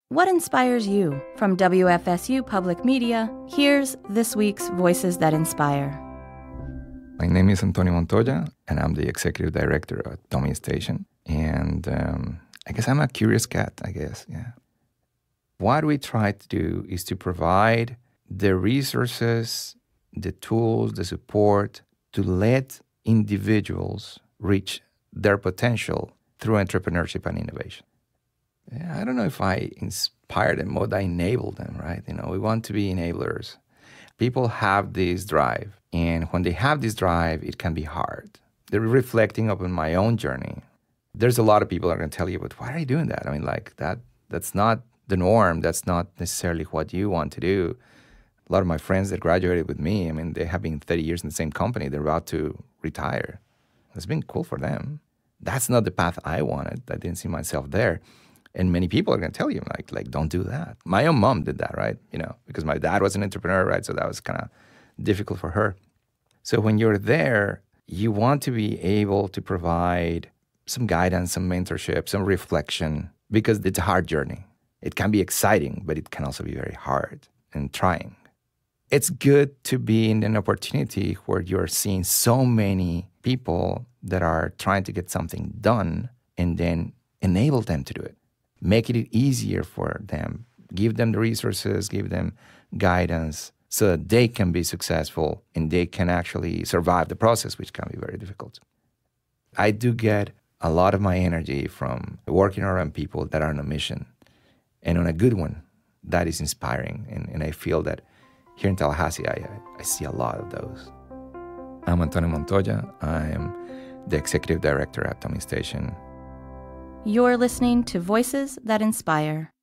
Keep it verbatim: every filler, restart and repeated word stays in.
What inspires you? From W F S U Public Media, here's this week's Voices That Inspire. My name is Antonio Montoya, and I'm the executive director at Domi station. And um, I guess I'm a curious cat, I guess, yeah. What we try to do is to provide the resources, the tools, the support to let individuals reach their potential through entrepreneurship and innovation. Yeah, I don't know if I inspire them or I enable them, right? You know, we want to be enablers. People have this drive, and when they have this drive, it can be hard. They're reflecting upon my own journey. There's a lot of people that are going to tell you, but why are you doing that? I mean, like, that that's not the norm. That's not necessarily what you want to do. A lot of my friends that graduated with me, I mean, they have been thirty years in the same company. They're about to retire. It's been cool for them. That's not the path I wanted. I didn't see myself there. And many people are going to tell you, like, like, don't do that. My own mom did that, right? You know, because my dad was an entrepreneur, right? So that was kind of difficult for her. So when you're there, you want to be able to provide some guidance, some mentorship, some reflection, because it's a hard journey. It can be exciting, but it can also be very hard and trying. It's good to be in an opportunity where you're seeing so many people that are trying to get something done and then enable them to do it. Make it easier for them. Give them the resources, give them guidance so that they can be successful and they can actually survive the process, which can be very difficult. I do get a lot of my energy from working around people that are on a mission and on a good one that is inspiring. And, and I feel that here in Tallahassee, I, I see a lot of those. I'm Antonio Montoya. I am the executive director at Domi Station. You're listening to Voices That Inspire.